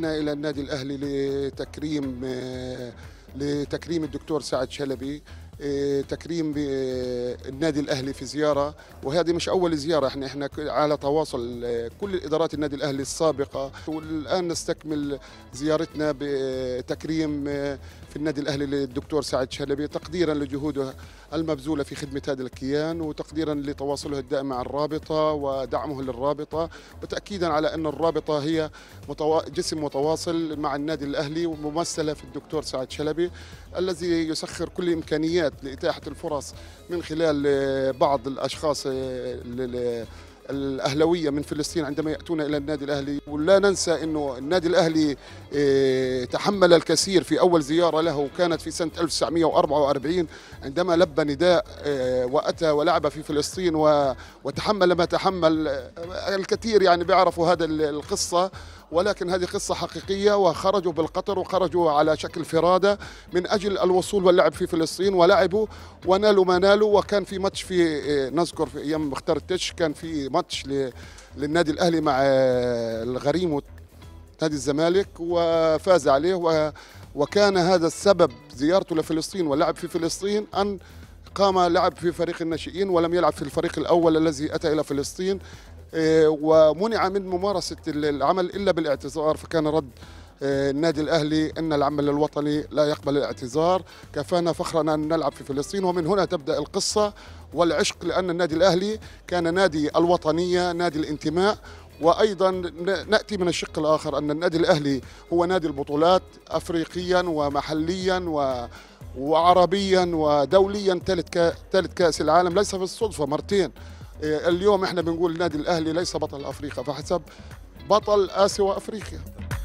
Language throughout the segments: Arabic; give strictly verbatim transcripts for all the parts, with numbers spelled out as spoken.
اتجهنا إلى النادي الأهلي لتكريم لتكريم الدكتور سعد شلبي، تكريم النادي الأهلي في زيارة، وهذه مش أول زيارة، احنا احنا على تواصل كل إدارات النادي الأهلي السابقة، والآن نستكمل زيارتنا بتكريم في النادي الأهلي للدكتور سعد شلبي تقديرا لجهوده المبذولة في خدمة هذا الكيان، وتقديرا لتواصله الدائم مع الرابطة ودعمه للرابطة، وتأكيدا على أن الرابطة هي جسم متواصل مع النادي الأهلي وممثلة في الدكتور سعد شلبي الذي يسخر كل الإمكانيات لإتاحة الفرص من خلال بعض الأشخاص الأهلوية من فلسطين عندما يأتون إلى النادي الأهلي. ولا ننسى أنه النادي الأهلي تحمل الكثير في أول زيارة له، كانت في سنة ألف وتسعمئة وأربعة وأربعين عندما لبى نداء وأتى ولعب في فلسطين وتحمل ما تحمل. الكثير يعني بيعرفوا هذا القصة، ولكن هذه قصة حقيقية، وخرجوا بالقطر وخرجوا على شكل فرادة من أجل الوصول واللعب في فلسطين، ولعبوا ونالوا ما نالوا. وكان في ماتش في نذكر في أيام مختار التتش كان في ماتش للنادي الأهلي مع الغريم نادي الزمالك وفاز عليه، وكان هذا السبب زيارته لفلسطين واللعب في فلسطين أن قام لعب في فريق الناشئين ولم يلعب في الفريق الأول الذي أتى إلى فلسطين، ومنع من ممارسة العمل إلا بالاعتذار. فكان رد النادي الأهلي أن العمل الوطني لا يقبل الاعتذار، كفانا فخرنا أن نلعب في فلسطين. ومن هنا تبدأ القصة والعشق، لأن النادي الأهلي كان نادي الوطنية، نادي الانتماء. وأيضا نأتي من الشق الآخر أن النادي الأهلي هو نادي البطولات أفريقيا ومحليا و وعربيا ودوليا، ثالث كأس العالم ليس بالصدفة مرتين. اليوم احنا بنقول النادي الأهلي ليس بطل أفريقيا فحسب، بطل آسيا وأفريقيا.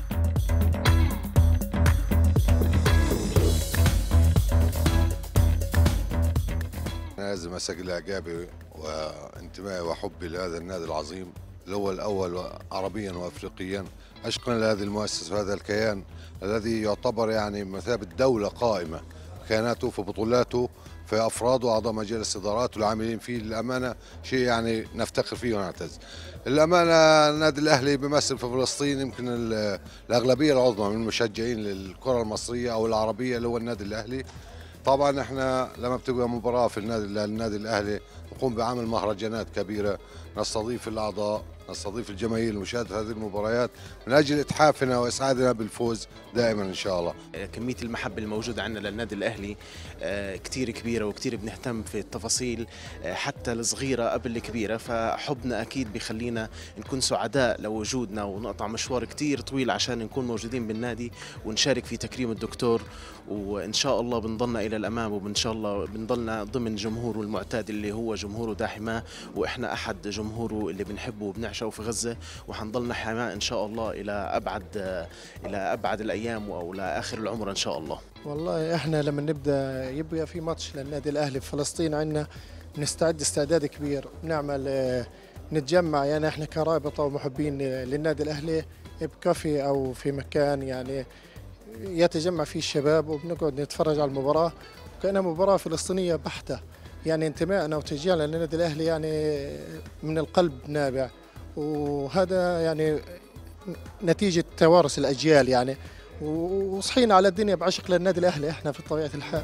أنا لازم أسجل إعجابي وانتمائي وحبي لهذا النادي العظيم اللي هو الأول عربيا وأفريقيا، عشقا لهذه المؤسسة وهذا الكيان الذي يعتبر يعني مثابة دولة قائمة، كياناته في بطولاته في أفراده وأعضاء مجالس إدارات والعاملين فيه. للأمانة شيء يعني نفتخر فيه ونعتز. الأمانة النادي الأهلي بيمثل في فلسطين يمكن الأغلبية العظمى من المشجعين للكرة المصرية أو العربية اللي هو النادي الأهلي. طبعا احنا لما بتبقى مباراة في النادي النادي الأهلي نقوم بعمل مهرجانات كبيرة، نستضيف الأعضاء، نستضيف الجماهير لمشاهدة هذه المباريات من أجل إتحافنا وإسعادنا بالفوز دائما إن شاء الله. كمية المحبة الموجودة عندنا للنادي الأهلي كتير كبيرة، وكتير بنهتم في التفاصيل حتى الصغيرة قبل الكبيرة، فحبنا أكيد بيخلينا نكون سعداء لوجودنا ونقطع مشوار كتير طويل عشان نكون موجودين بالنادي ونشارك في تكريم الدكتور. وإن شاء الله بنضلنا إلى الأمام، وإن شاء الله بنضلنا ضمن جمهوره المعتاد اللي هو جمهوره داحماه، وإحنا أحد جمهوره اللي بنحبه وبنعشقه في غزة، وحنضلنا حماه إن شاء الله إلى أبعد إلى أبعد الأيام أو لآخر العمر إن شاء الله. والله إحنا لما نبدأ يبقى في ماتش للنادي الأهلي في فلسطين عندنا بنستعد استعداد كبير، بنعمل نتجمع يعني إحنا كرابطة ومحبين للنادي الأهلي بكافي أو في مكان يعني يتجمع فيه الشباب، وبنقعد نتفرج على المباراة وكأنها مباراة فلسطينية بحتة. يعني انتمائنا وتشجيعنا للنادي الأهلي يعني من القلب نابع، وهذا يعني نتيجة توارث الأجيال يعني، وصحينا على الدنيا بعشق للنادي الأهلي احنا في طبيعة الحال.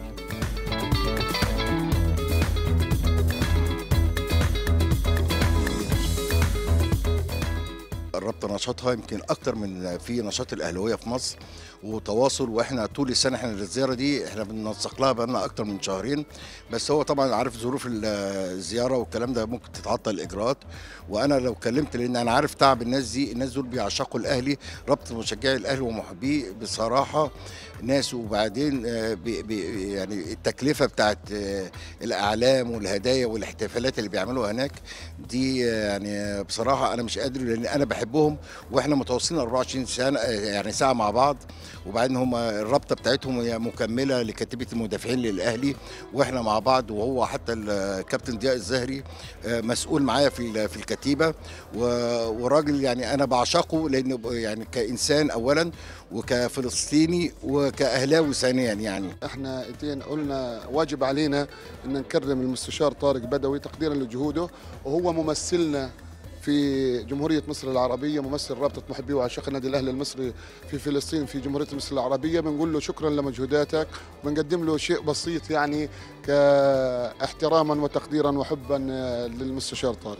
الرابطه نشاطها يمكن اكتر من في نشاط الاهلاويه في مصر وتواصل، واحنا طول السنه احنا الزياره دي احنا بننسق لها بقالنا اكتر من شهرين، بس هو طبعا عارف ظروف الزياره والكلام ده ممكن تتعطل الاجراءات. وانا لو كلمت لان انا عارف تعب الناس دي، الناس دول بيعشقوا الاهلي، رابطه مشجعي الاهلي ومحبيه بصراحه ناس. وبعدين بي بي يعني التكلفه بتاعت الاعلام والهدايا والاحتفالات اللي بيعملوها هناك دي يعني بصراحه انا مش قادر، لان انا بحبهم واحنا متواصلين أربعة وعشرين سنه يعني ساعه مع بعض. وبعدين هم الرابطه بتاعتهم هي مكمله لكتيبه المدافعين للاهلي واحنا مع بعض، وهو حتى الكابتن ضياء الزهري مسؤول معايا في في الكتيبه، وراجل يعني انا بعشقه لانه يعني كانسان اولا وكفلسطيني وكاهلاوي ثانيا. يعني احنا اتين قلنا واجب علينا ان نكرم المستشار طارق بدوي تقديرا لجهوده، وهو ممثلنا في جمهورية مصر العربية، ممثل رابطة محبي وعشاق النادي الأهلي المصري في فلسطين في جمهورية مصر العربية. بنقول له شكرا لمجهوداتك، وبنقدم له شيء بسيط يعني كاحتراما وتقديرا وحبا للمستشار طارق.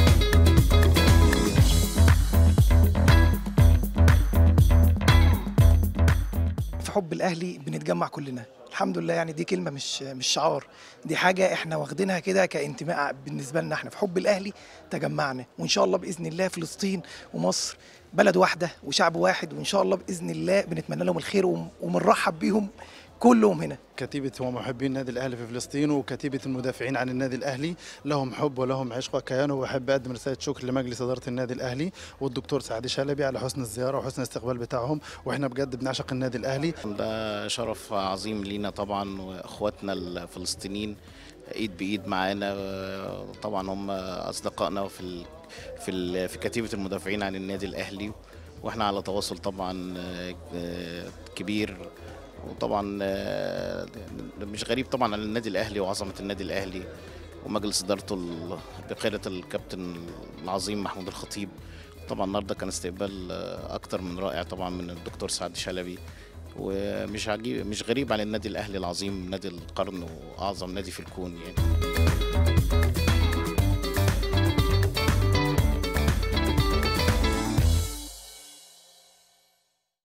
في حب الاهلي بنتجمع كلنا الحمد لله، يعني دي كلمه مش مش شعار، دي حاجه احنا واخدينها كده كانتماء بالنسبه لنا. احنا في حب الاهلي تجمعنا، وان شاء الله باذن الله فلسطين ومصر بلد واحده وشعب واحد، وان شاء الله باذن الله بنتمنى لهم الخير وبنرحب بيهم كلهم هنا. كتيبة ومحبين النادي الأهلي في فلسطين وكتيبة المدافعين عن النادي الأهلي لهم حب ولهم عشق وكيان، وبحب أقدم رسالة شكر لمجلس إدارة النادي الأهلي والدكتور سعد شلبي على حسن الزيارة وحسن الاستقبال بتاعهم، وإحنا بجد بنعشق النادي الأهلي. ده شرف عظيم لينا طبعا، وإخواتنا الفلسطينيين إيد بإيد معانا طبعا، هم أصدقائنا في ال في ال في كتيبة المدافعين عن النادي الأهلي، وإحنا على تواصل طبعا كبير. وطبعا مش غريب طبعا على النادي الاهلي وعظمه النادي الاهلي ومجلس ادارته بقياده الكابتن العظيم محمود الخطيب. طبعا النهارده كان استقبال اكتر من رائع طبعا من الدكتور سعد شلبي، ومش عجيب مش غريب على النادي الاهلي العظيم، نادي القرن واعظم نادي في الكون يعني.